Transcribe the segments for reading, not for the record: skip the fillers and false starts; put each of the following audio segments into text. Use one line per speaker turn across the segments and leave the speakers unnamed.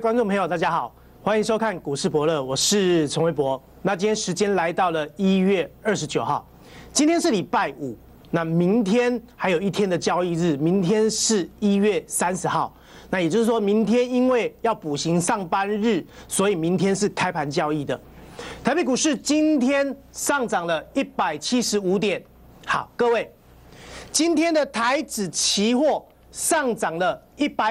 观众朋友，大家好，欢迎收看股市伯乐，我是陈维博。那今天时间来到了1月29号，今天是礼拜五，那明天还有一天的交易日，明天是1月30号。那也就是说，明天因为要补行上班日，所以明天是开盘交易的。台北股市今天上涨了175点。好，各位，今天的台指期货上涨了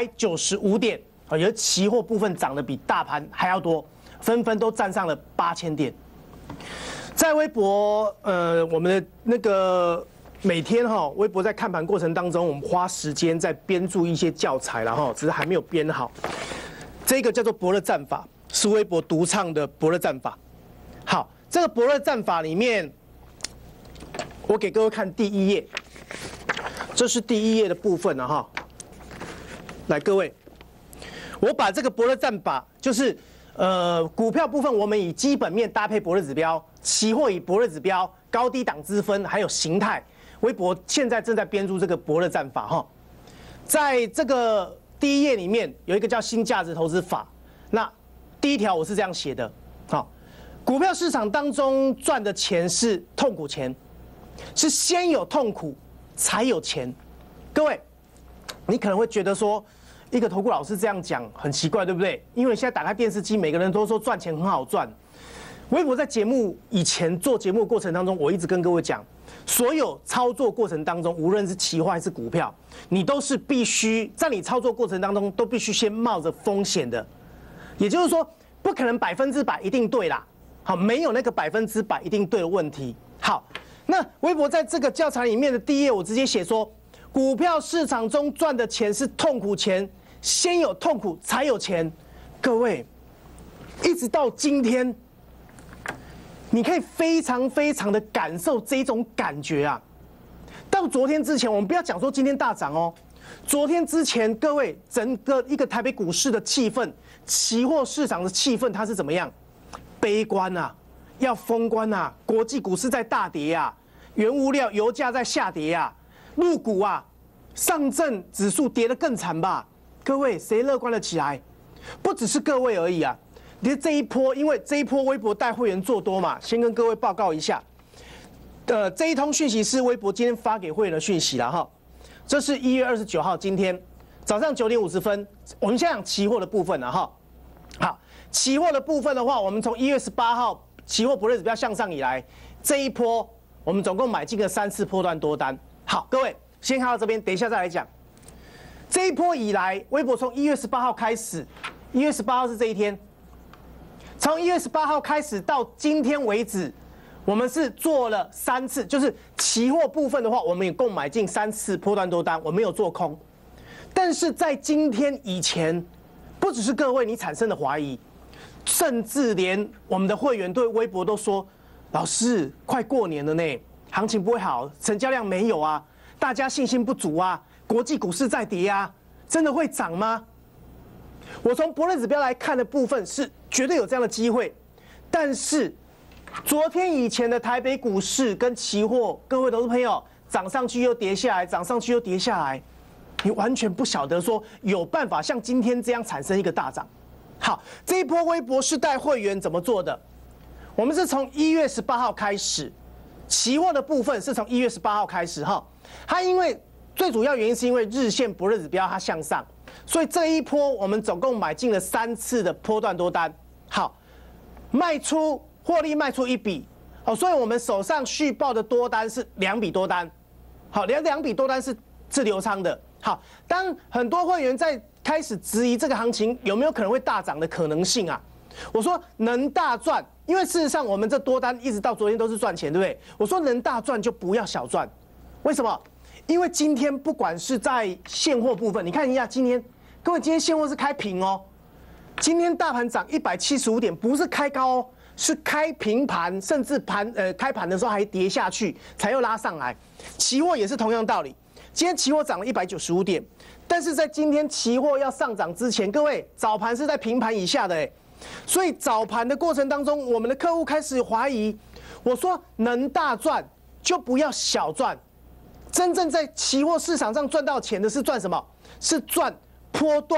195点。有期货部分涨得比大盘还要多，纷纷都站上了8000点。在微博，我们的那个每天微博在看盘过程当中，我们花时间在编注一些教材了只是还没有编好。这个叫做伯乐战法，是微博独创的伯乐战法。好，这个伯乐战法里面，我给各位看第一页，这是第一页的部分了来，各位。我把这个伯乐战法，就是股票部分，我们以基本面搭配伯乐指标，期货以伯乐指标、高低档之分，还有形态。微博现在正在编入这个伯乐战法在这个第一页里面有一个叫新价值投资法。那第一条我是这样写的股票市场当中赚的钱是痛苦钱，是先有痛苦才有钱。各位，你可能会觉得说，一个投顾老师这样讲很奇怪，对不对？因为现在打开电视机，每个人都说赚钱很好赚。微博在节目以前做节目的过程当中，我一直跟各位讲，所有操作过程当中，无论是期货还是股票，你都是必须在你操作过程当中都必须先冒着风险的。也就是说，不可能100%一定对啦。好，没有那个100%一定对的问题。好，那微博在这个教材里面的第一页，我直接写说，股票市场中赚的钱是痛苦钱。先有痛苦才有钱，各位，一直到今天，你可以非常的感受这种感觉啊。到昨天之前，我们不要讲说今天大涨昨天之前，各位，整个一个台北股市的气氛，期货市场的气氛，它是怎么样？悲观啊，要封关啊，国际股市在大跌啊，原物料、油价在下跌啊，陆股啊，上证指数跌得更惨吧？各位，谁乐观了起来？不只是各位而已啊！你看这一波，因为这一波微博带会员做多嘛，先跟各位报告一下。这一通讯息是微博今天发给会员的讯息了这是1月29号，今天早上9点50分。我们先讲期货的部分了好，期货的部分的话，我们从1月18号期货伯乐指标向上以来，这一波我们总共买进了3次波段多单。好，各位先看到这边，等一下再来讲。这一波以来，微博从1月18号开始，1月18号是这一天，从1月18号开始到今天为止，我们是做了3次，就是期货部分的话，我们也共买进3次波段多单，我没有做空。但是在今天以前，不只是各位你产生的怀疑，甚至连我们的会员对微博都说：“老师，快过年了呢，行情不会好，成交量没有啊，大家信心不足啊。”国际股市在跌啊，真的会涨吗？我从伯乐指标来看的部分是绝对有这样的机会，但是昨天以前的台北股市跟期货，各位投资朋友，涨上去又跌下来，涨上去又跌下来，你完全不晓得说有办法像今天这样产生一个大涨。好，这一波微博是带会员怎么做的？我们是从1月18号开始，期货的部分是从1月18号开始它因为最主要原因是因为日线伯乐指标它向上，所以这一波我们总共买进了3次的波段多单。好，卖出获利卖出1笔，所以我们手上续报的多单是2笔多单。好，两笔多单是流仓的。好，当很多会员在开始质疑这个行情有没有可能会大涨的可能性啊，我说能大赚，因为事实上我们这多单一直到昨天都是赚钱，对不对？我说能大赚就不要小赚，为什么？因为今天不管是在现货部分，你看一下今天，各位今天现货是开平今天大盘涨175点，不是开高是开平盘，甚至开盘的时候还跌下去，才又拉上来。期货也是同样道理，今天期货涨了195点，但是在今天期货要上涨之前，各位早盘是在平盘以下的所以早盘的过程当中，我们的客户开始怀疑，我说能大赚就不要小赚。真正在期货市场上赚到钱的是赚什么？是赚波段，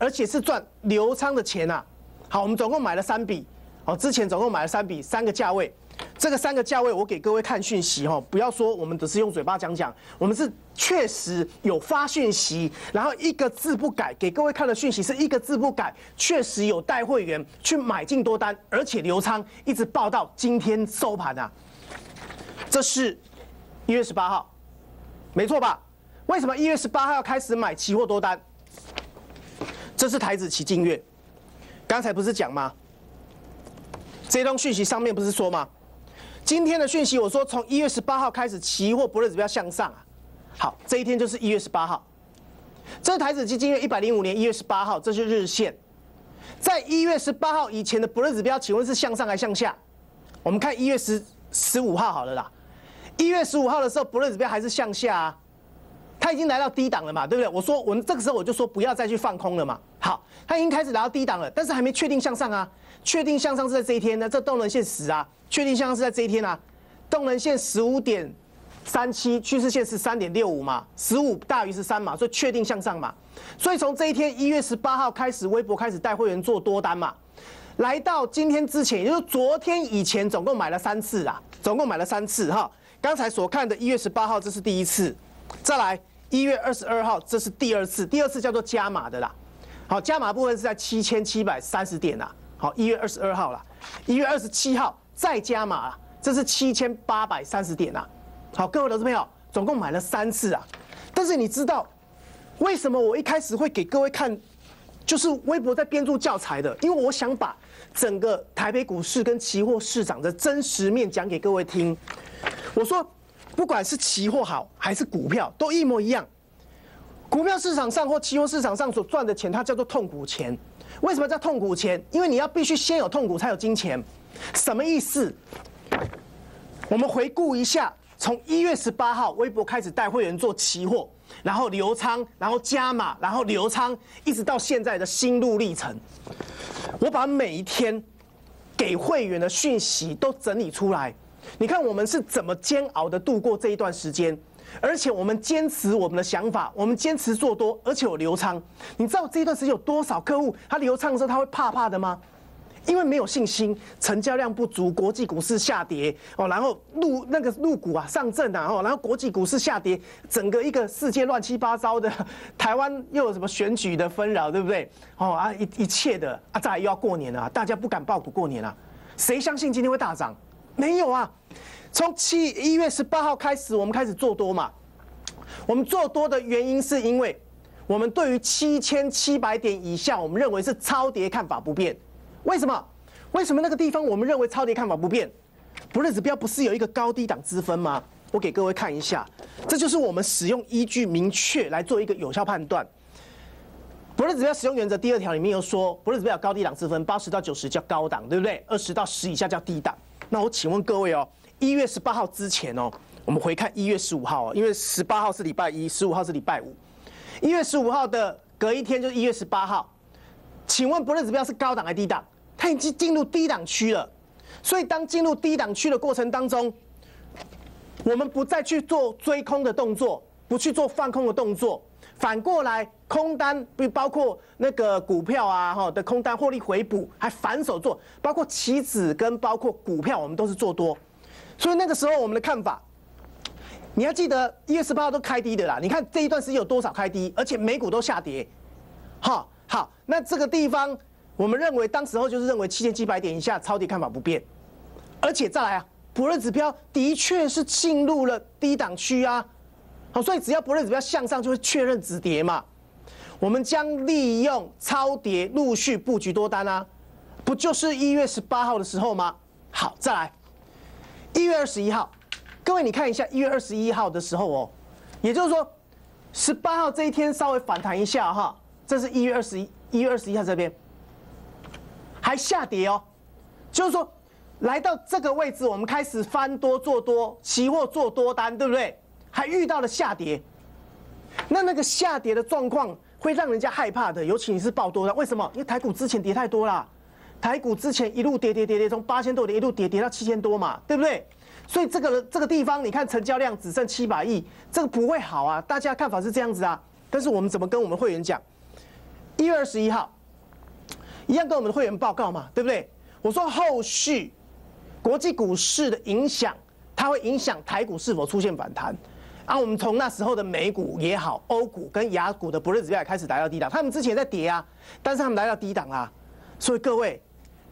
而且是赚流仓的钱啊。好，我们总共买了3笔，好，之前总共买了3笔，3个价位。这个3个价位，我给各位看讯息哈，不要说我们只是用嘴巴讲，我们是确实有发讯息，然后一个字不改，给各位看的讯息是一个字不改，确实有带会员去买进多单，而且流仓一直报到今天收盘啊。这是1月18号，没错吧？为什么1月18号要开始买期货多单？这是台指期净月，刚才不是讲吗？这通讯息上面不是说吗？今天的讯息我说从1月18号开始，期货不日指标向上啊。好，这一天就是1月18号。这是台指期净月105年1月18号，这是日线。在1月18号以前的不日指标，请问是向上还向下？我们看1月15号好了啦。1月15号的时候，不日指标还是向下啊。它已经来到低档了嘛，对不对？我说我们这个时候我就说不要再去放空了嘛。好，它已经开始来到低档了，但是还没确定向上啊。确定向上是在这一天呢，这动能线10啊，确定向上是在这一天啊。动能线15.37，趋势线是3.65嘛，15大于13嘛，所以确定向上嘛。所以从这一天1月18号开始，微博开始带会员做多单嘛。来到今天之前，也就是昨天以前，总共买了3次啊，总共买了3次哈。刚才所看的1月18号，这是第1次，再来1月22号，这是第2次，第2次叫做加码的啦。好，加码部分是在7730点啦。好，1月22号啦，1月27号再加码啦，这是7830点啦。好，各位投资朋友，总共买了3次啊。但是你知道为什么我一开始会给各位看，就是微博在编著教材的？因为我想把整个台北股市跟期货市场的真实面讲给各位听。我说，不管是期货好还是股票，都一模一样。股票市场上或期货市场上所赚的钱，它叫做痛苦钱。为什么叫痛苦钱？因为你要必须先有痛苦，才有金钱。什么意思？我们回顾一下，从1月18号，微博开始带会员做期货，然后流仓，然后加码，然后流仓，一直到现在的心路历程。我把每一天给会员的讯息都整理出来。你看我们是怎么煎熬的度过这一段时间，而且我们坚持我们的想法，我们坚持做多，而且有流仓。你知道这一段时间有多少客户他流仓的时候他会怕的吗？因为没有信心，成交量不足，国际股市下跌哦，然后陆股啊上震啊哦，然后国际股市下跌，整个一个世界乱七八糟的，台湾又有什么选举的纷扰，对不对？哦啊一切的啊，再来又要过年了，大家不敢抱股过年了，谁相信今天会大涨？没有啊！从1月18号开始，我们开始做多嘛。我们做多的原因是因为我们对于7700点以下，我们认为是超跌看法不变。为什么？为什么那个地方我们认为超跌看法不变？不日指标不是有一个高低档之分吗？我给各位看一下，这就是我们使用依据明确来做一个有效判断。不日指标使用原则第2条里面有说，不日指标有高低档之分，80到90叫高档，对不对？20到10以下叫低档。那我请问各位哦，1月18号之前哦，我们回看1月15号哦，因为18号是礼拜一，15号是礼拜五。1月15号的隔一天就是1月18号，请问不日指标是高档还是低档？它已经进入低档区了，所以当进入低档区的过程当中，我们不再去做追空的动作，不去做放空的动作，反过来空单，包括那个股票啊的空单获利回补，还反手做，包括期指跟包括股票，我们都是做多。所以那个时候我们的看法，你要记得1月18号都开低的啦。你看这一段时间有多少开低，而且美股都下跌。好，那这个地方我们认为当时候就是认为7700点以下超跌看法不变，而且再来啊，不日指标的确是进入了低档区啊。好，所以只要不日指标向上，就会确认止跌嘛。我们将利用超跌陆续布局多单啊，不就是1月18号的时候吗？好，再来1月21号，各位你看一下1月21号的时候哦，也就是说18号这一天稍微反弹一下哈，这是1月21号这边还下跌哦，就是说来到这个位置，我们开始翻多做多，期货做多单，对不对？还遇到了下跌，那个下跌的状况会让人家害怕的，尤其你是抱多的，为什么？因为台股之前跌太多啦，台股之前一路跌，从8000多点一路跌到7000多嘛，对不对？所以这个地方，你看成交量只剩700亿，这个不会好啊，大家看法是这样子啊。但是我们怎么跟我们会员讲？1 1月21号，一样跟我们的会员报告嘛，对不对？我说后续国际股市的影响，它会影响台股是否出现反弹。我们从那时候的美股也好，欧股跟亚股的不日指标也开始来到低档，他们之前在跌啊，但是他们来到低档啦，所以各位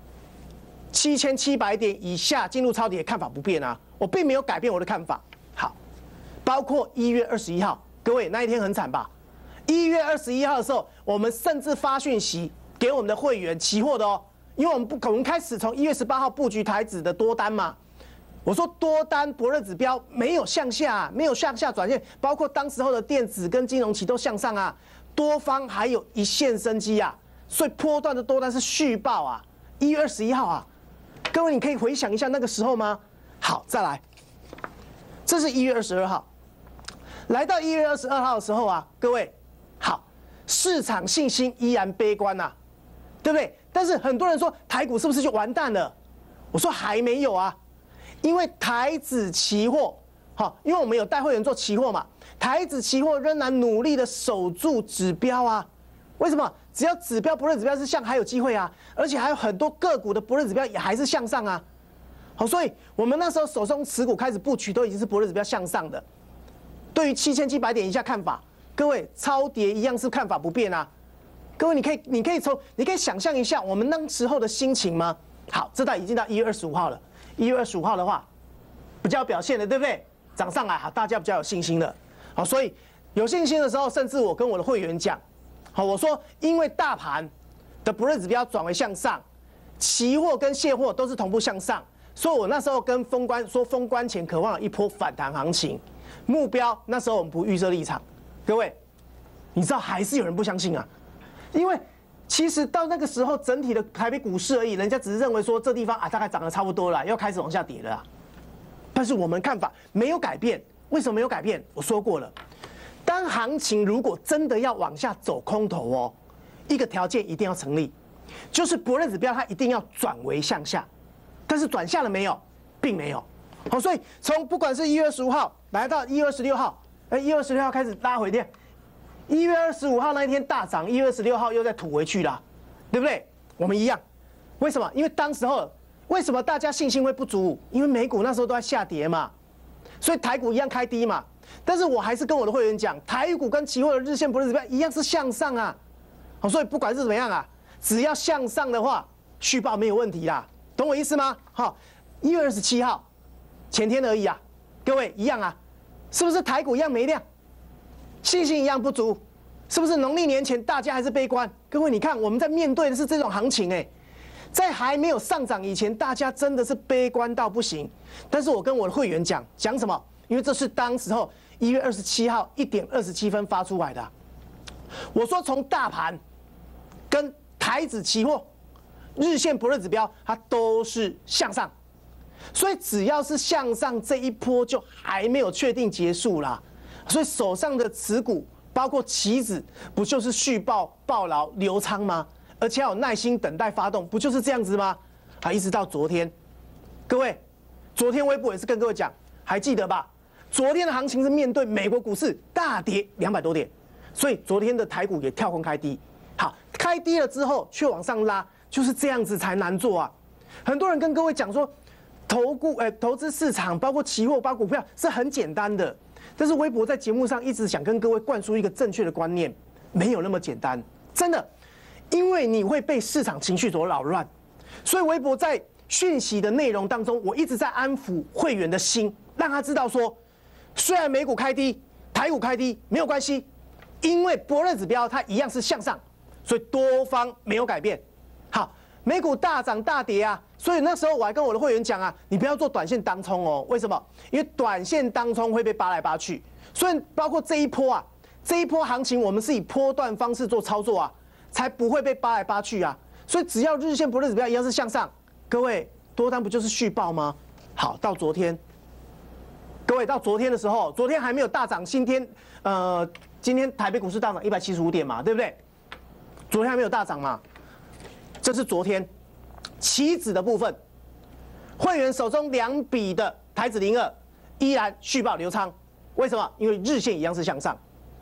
7700点以下进入超跌，看法不变啊，我并没有改变我的看法。好，包括1月21号，各位那一天很惨吧？1月21号的时候，我们甚至发讯息给我们的会员期货的哦，因为我们开始从1月18号布局台指的多单嘛。我说多单博热指标没有向下，没有向下转线，包括当时候的电子跟金融期都向上啊，多方还有一线生机啊，所以波段的多单是续报啊。1月21号啊，各位你可以回想一下那个时候吗？好，再来，这是1月22号，来到1月22号的时候啊，各位好，市场信心依然悲观呐，对不对？但是很多人说台股是不是就完蛋了？我说还没有啊。因为台指期货，因为我们有带会员做期货嘛，台指期货仍然努力的守住指标啊。为什么？只要指标不日指标是向，还有机会啊，而且还有很多个股的不日指标也还是向上啊。好，所以我们那时候手中持股开始布局都已经是不日指标向上的。对于7700点以下看法，各位超跌一样是看法不变啊。各位你可以想象一下我们那时候的心情吗？好，这已经到1月25号了。1月25号的话，比较有表现的，对不对？涨上来，好，大家比较有信心了。好，所以有信心的时候，甚至我跟我的会员讲，好，我说因为大盘的不日指标转为向上，期货跟现货都是同步向上，所以我那时候跟封关说，封关前渴望有一波反弹行情，目标那时候我们不预设立场。各位，你知道还是有人不相信啊，因为其实到那个时候，整体的台北股市而已，人家只是认为说这地方大概涨得差不多了，要开始往下跌了。但是我们看法没有改变，为什么没有改变？我说过了，当行情如果真的要往下走空头哦，一个条件一定要成立，就是不日指标它一定要转为向下。但是转向了没有？并没有。好，所以从不管是1月15号来到1月26号，1月26号开始拉回跌。1月25号那一天大涨，1月16号又再吐回去了，对不对？我们一样，为什么？因为当时候为什么大家信心会不足？因为美股那时候都在下跌嘛，所以台股一样开低嘛。但是我还是跟我的会员讲，台股跟期货的日线不日指标一样是向上啊。好，所以不管是怎么样啊，只要向上的话，续报没有问题啦，懂我意思吗？好，1月27号，前天而已啊，各位一样啊，是不是台股一样没量？信心一样不足，是不是农历年前大家还是悲观？各位，你看我们在面对的是这种行情在还没有上涨以前，大家真的是悲观到不行。但是我跟我的会员讲什么？因为这是当时候1月27号1点27分发出来的。我说从大盘跟台指期货日线不日指标，它都是向上，所以只要是向上这一波就还没有确定结束啦。所以手上的持股，包括期指，不就是续报、抱牢、留仓吗？而且要有耐心等待发动，不就是这样子吗？一直到昨天，各位，昨天微博也是跟各位讲，还记得吧？昨天的行情是面对美国股市大跌200多点，所以昨天的台股也跳空开低。好，开低了之后却往上拉，就是这样子才难做啊。很多人跟各位讲说，投资市场包括期货、包括股票是很简单的。但是微博在节目上一直想跟各位灌输一个正确的观念，没有那么简单，真的，因为你会被市场情绪所扰乱，所以微博在讯息的内容当中，我一直在安抚会员的心，让他知道说，虽然美股开低，台股开低没有关系，因为不日指标它一样是向上，所以多方没有改变。好，美股大涨大跌啊。所以那时候我还跟我的会员讲啊，你不要做短线当冲哦。为什么？因为短线当冲会被扒来扒去。所以包括这一波行情，我们是以波段方式做操作啊，才不会被扒来扒去啊。所以只要日线不日指标一样是向上，各位多单不就是续报吗？好，到昨天，各位到昨天的时候，昨天还没有大涨，今天台北股市大涨175点嘛，对不对？昨天还没有大涨嘛，这是昨天。期指的部分，会员手中2笔的台指02依然续报留仓，为什么？因为日线一样是向上。好，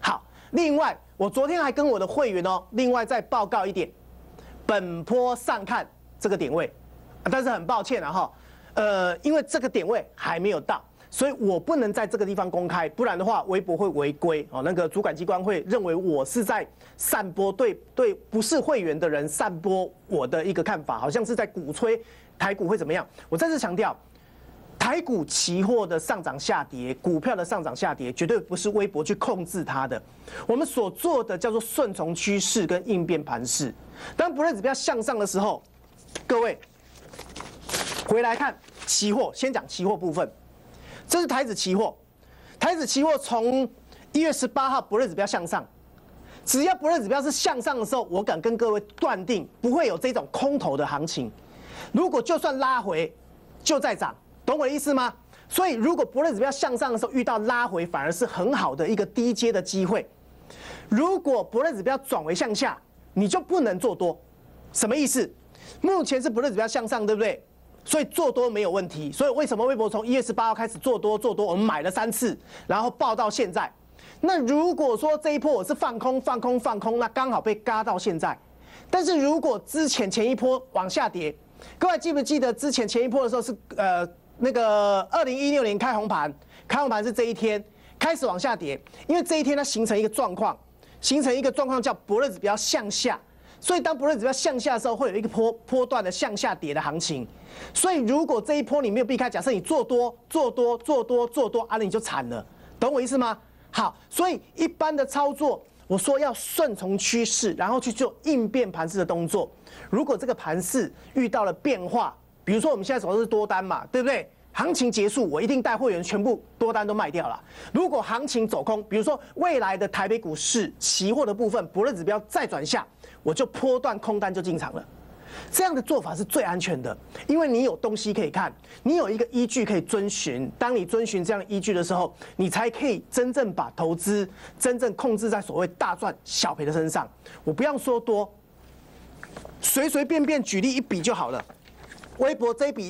另外，我昨天还跟我的会员另外再报告一点，本波上看这个点位，但是很抱歉因为这个点位还没有到，所以我不能在这个地方公开，不然的话微博会违规那个主管机关会认为我是在散播对不是会员的人散播我的一个看法，好像是在鼓吹台股会怎么样。我再次强调，台股期货的上涨下跌，股票的上涨下跌，绝对不是微博去控制它的。我们所做的叫做顺从趋势跟应变盘势。当不认指标向上的时候，各位回来看期货，先讲期货部分。这是台指期货，台指期货从1月18号不认指标向上，只要不认指标是向上的时候，我敢跟各位断定不会有这种空头的行情。如果就算拉回，就在涨，懂我的意思吗？所以如果不认指标向上的时候遇到拉回，反而是很好的一个低阶的机会。如果不认指标转为向下，你就不能做多。什么意思？目前是不认指标向上，对不对？所以做多没有问题。所以为什么微博从1月18号开始做多，我们买了3次，然后报到现在。那如果说这一波我是放空，那刚好被嘎到现在。但是如果前一波往下跌，各位记不记得之前一波的时候是那个2016年开红盘是这一天开始往下跌，因为这一天它形成一个状况叫不认指标向下。所以当不认指标向下的时候，会有一个波段的向下跌的行情。所以如果这一波你没有避开，假设你做多，那你就惨了，懂我意思吗？好，所以一般的操作，我说要顺从趋势，然后去做应变盘势的动作。如果这个盘势遇到了变化，比如说我们现在手上是多单嘛，对不对？行情结束，我一定带会员全部多单都卖掉了。如果行情走空，比如说未来的台北股市期货的部分不认指标再转下，我就波段空单就进场了。这样的做法是最安全的，因为你有东西可以看，你有一个依据可以遵循。当你遵循这样的依据的时候，你才可以真正把投资真正控制在所谓大赚小赔的身上。我不要说多，随便举例一笔就好了。微博这一笔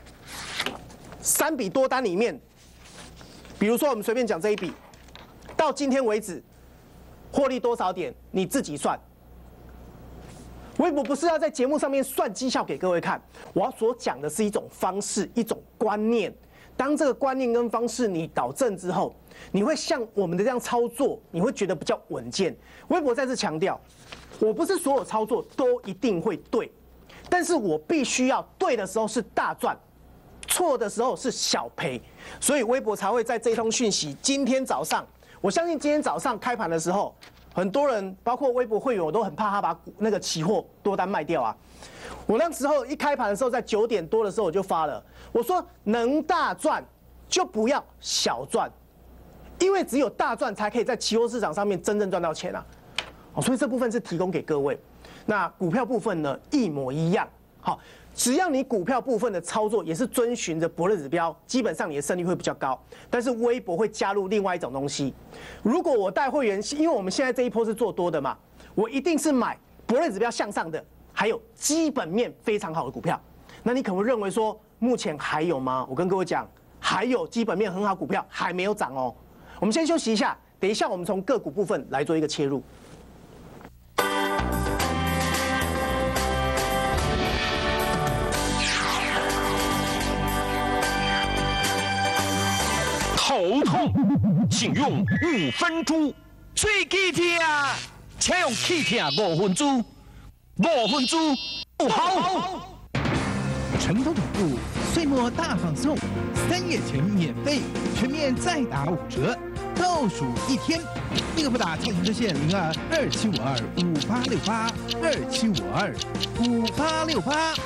3笔多单里面，比如说我们随便讲这一笔，到今天为止获利多少点，你自己算。微博不是要在节目上面算绩效给各位看，我要所讲的是一种方式，一种观念。当这个观念跟方式你导正之后，你会像我们的这样操作，你会觉得比较稳健。微博再次强调，我不是所有操作都一定会对，但是我必须要对的时候是大赚，错的时候是小赔，所以微博才会在这一通讯息。今天早上，我相信今天早上开盘的时候，很多人包括微博会员，我都很怕他把那个期货多单卖掉啊。我那时候一开盘的时候，在9点多的时候我就发了，我说能大赚就不要小赚，因为只有大赚才可以在期货市场上面真正赚到钱啊。所以这部分是提供给各位。那股票部分呢，一模一样。好，只要你股票部分的操作也是遵循着伯乐指标，基本上你的胜率会比较高。但是微博会加入另外一种东西，如果我带会员，因为我们现在这一波是做多的嘛，我一定是买伯乐指标向上的，还有基本面非常好的股票。那你可能会认为说，目前还有吗？我跟各位讲，还有基本面很好股票还没有涨哦。我们先休息一下，等一下我们从个股部分来做一个切入。
头痛，请用5分猪。嘴齿痛，请用气痛5分猪。5分猪不好。
成都总部岁末大放送，3月前免费，全面再打5折，倒数1天，立刻拨打进行热线02-2752-5868，2752-5868。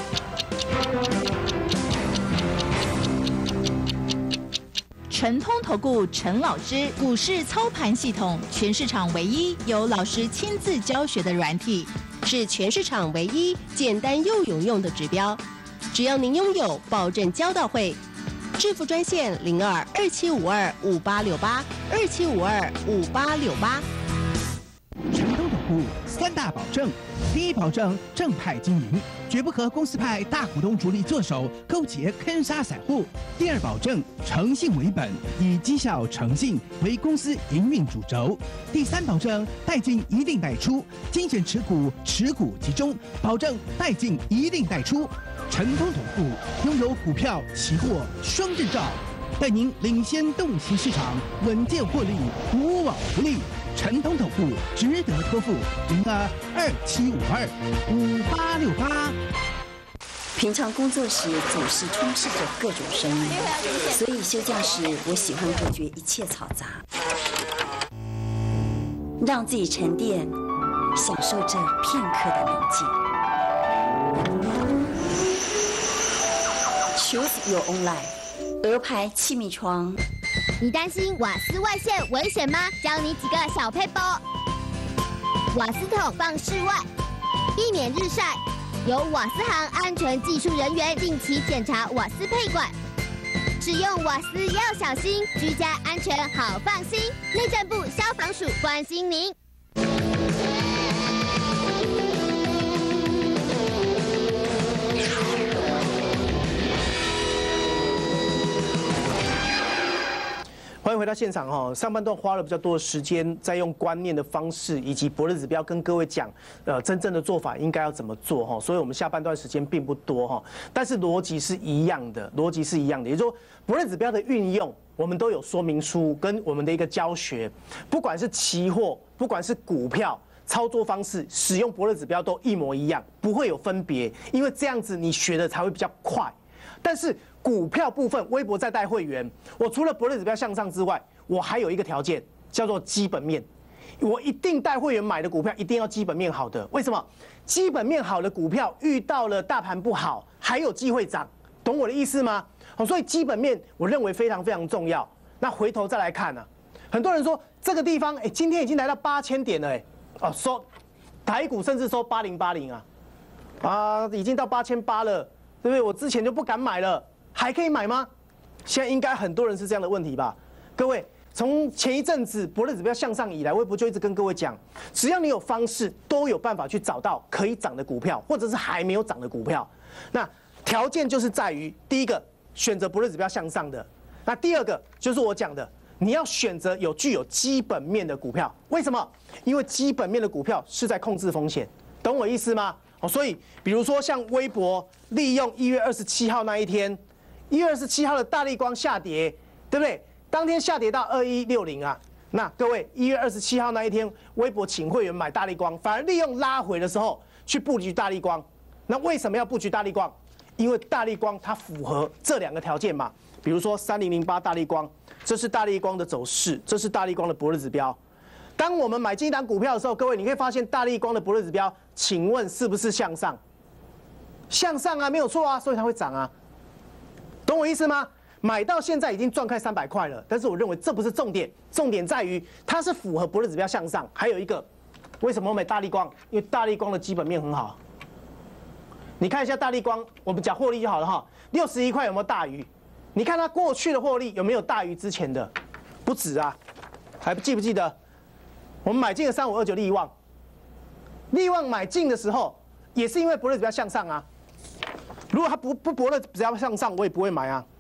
陈通投顾陈老师股市操盘系统，全市场唯一由老师亲自教学的软体，
是全市场唯一简单又有用的指标。只要您拥有，保证交到会。致富专线02-2752-5868，2752-5868。
成都总部3 3大保证：第一，保证正派经营，绝不和公司派大股东主力做手，勾结坑杀散户；第二，保证诚信为本，以绩效诚信为公司营运主轴；第三，保证代进一定代出，精选持股集中，保证代进一定代出。陈通统部拥有股票、期货双证照，带您领先洞悉市场，稳健获利，无往不利。陈通统部值得托付，0227525868。
平常工作时总是充斥着各种声音，所以休假时我喜欢隔绝一切嘈杂，让自己沉淀，享受这片刻的宁静。Choose your own life。鹅牌气密窗。
你担心瓦斯外泄危险吗？教你几个小撇步。瓦斯桶放室外，避免日晒。由瓦斯行安全技术人员定期检查瓦斯配管。使用瓦斯要小心，居家安全好放心。内政部消防署关心您。
欢迎回到现场哈，上半段花了比较多的时间，在用观念的方式以及伯乐指标跟各位讲，真正的做法应该要怎么做哈，所以我们下半段时间并不多哈，但是逻辑是一样的，也就是说伯乐指标的运用，我们都有说明书跟我们的一个教学，不管是期货，不管是股票。操作方式使用伯乐指标都一模一样，不会有分别，因为这样子你学的才会比较快。但是股票部分，微博在带会员，我除了伯乐指标向上之外，我还有一个条件叫做基本面。我一定带会员买的股票一定要基本面好的，为什么？基本面好的股票遇到了大盘不好，还有机会涨，懂我的意思吗？所以基本面我认为非常非常重要。那回头再来看呢，很多人说这个地方，今天已经来到8000点了，收台股甚至收8080已经到8800了，对不对？我之前就不敢买了，还可以买吗？现在应该很多人是这样的问题吧？各位，从前一阵子伯乐指标向上以来，微博就一直跟各位讲，只要你有方式，都有办法去找到可以涨的股票，或者是还没有涨的股票。那条件就是在于，第一个选择伯乐指标向上的，那第二个就是我讲的。你要选择具有基本面的股票，为什么？因为基本面的股票是在控制风险，懂我意思吗？所以比如说像微博利用1月27号那一天，1月27号的大立光下跌，对不对？当天下跌到2160啊。那各位1月27号那一天，微博请会员买大立光，反而利用拉回的时候去布局大立光。那为什么要布局大立光？因为大立光它符合这2个条件嘛。比如说3008大立光，这是大立光的走势，这是大立光的伯乐指标。当我们买进一档股票的时候，各位你可以发现大立光的伯乐指标，请问是不是向上？向上啊，没有错啊，所以它会涨啊，懂我意思吗？买到现在已经赚开300块了，但是我认为这不是重点，重点在于它是符合伯乐指标向上。还有一个，为什么我买大立光？因为大立光的基本面很好。你看一下大立光，我们讲获利就好了哈，61块有没有大于？你看它过去的获利有没有大于之前的？不止啊，还记不记得？我们买进了3529力旺，力旺买进的时候也是因为伯乐指标向上啊。如果它不伯乐指标向上，我也不会买啊。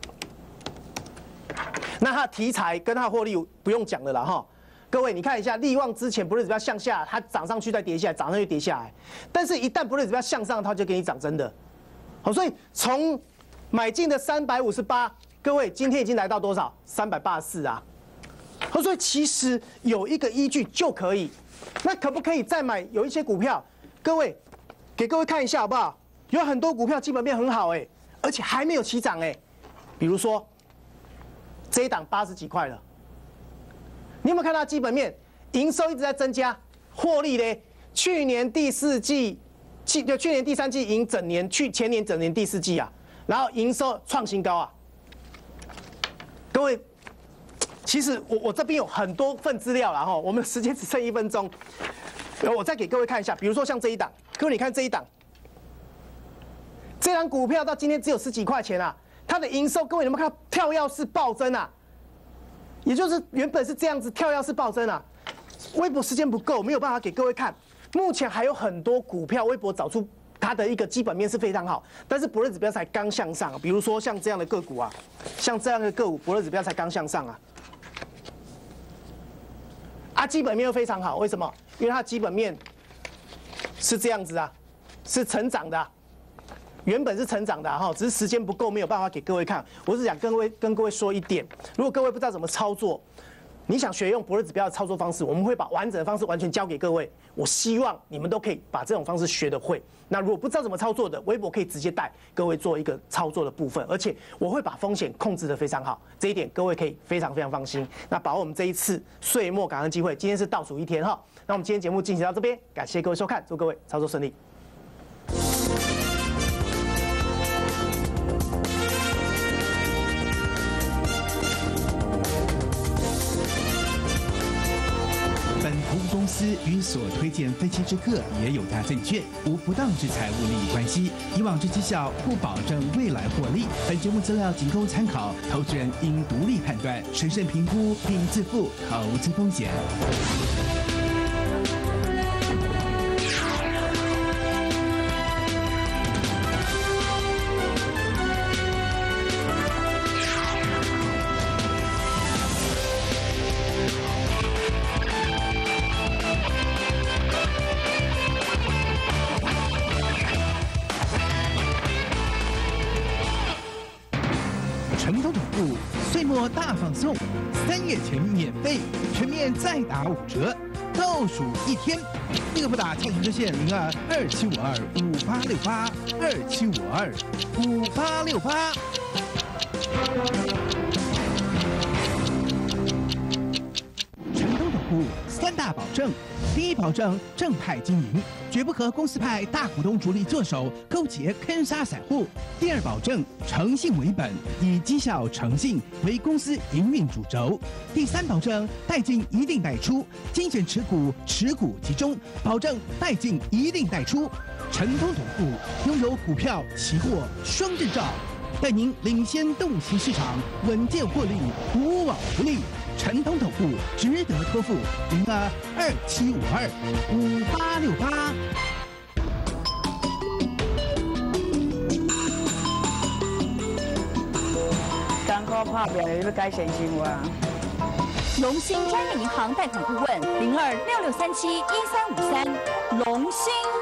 那它的题材跟它的获利不用讲了啦哈。各位你看一下，力旺之前伯乐指标向下，它涨上去再跌下来，涨上去跌下来。但是一旦伯乐指标向上，它就给你涨真的。好，所以从买进的358，各位今天已经来到多少？384啊！所以其实有一个依据就可以。那可不可以再买？有一些股票，各位给各位看一下好不好？有很多股票基本面很好而且还没有起涨比如说这一档80几块了，你有没有看到基本面？营收一直在增加，获利呢？去年第4季，去年第3季赢整年，前年整年第4季啊。然后营收创新高啊！各位，其实我这边有很多份资料啦哈，我们时间只剩1分钟，我再给各位看一下，比如说像这一档，各位你看这一档，这档股票到今天只有10几块钱啊，它的营收各位有没有看到跳跃式暴增啊？也就是原本是这样子跳跃式暴增啊，微博时间不够，没有办法给各位看， 目前还有很多股票，微博找出它的一个基本面是非常好，但是伯乐指标才刚向上。比如说像这样的个股啊，像这样的个股，伯乐指标才刚向上啊，基本面又非常好，为什么？因为它基本面是这样子啊，是成长的原本是成长的只是时间不够，没有办法给各位看。我是想跟各位说一点，如果各位不知道怎么操作，你想学用伯乐指标的操作方式，我们会把完整的方式完全教给各位。我希望你们都可以把这种方式学得会。那如果不知道怎么操作的，微博可以直接带各位做一个操作的部分，而且我会把风险控制得非常好，这一点各位可以非常放心。那把握我们这一次岁末感恩机会，今天是倒数1天那我们今天节目进行到这边，感谢各位收看，祝各位操作顺利。
公司与所推荐分期之客也有大证券无不当之财务利益关系，以往之绩效不保证未来获利。本节目资料仅供参考，投资人应独立判断、审慎评估并自负投资风险。成都总部岁末大放送，3月前免费，全面再打5折，倒数1天，立刻拨打进行热线02-2752-5868，2752-5868。成都总部3大保证：第一，保证正派经营，绝不和公司派大股东主力做手，勾结坑杀散户；第二，保证诚信为本，以绩效诚信为公司营运主轴；第三，保证带进一定带出，精选持股，持股集中，保证带进一定带出。成都总部拥有股票、期货双证照，带您领先动息市场，稳健获利，无往不利。陈通总部值得托付，02-2752-5868。
艰苦打拼，要改善生活。
龙兴专业银行贷款顾问，02-6637-1353，龙兴。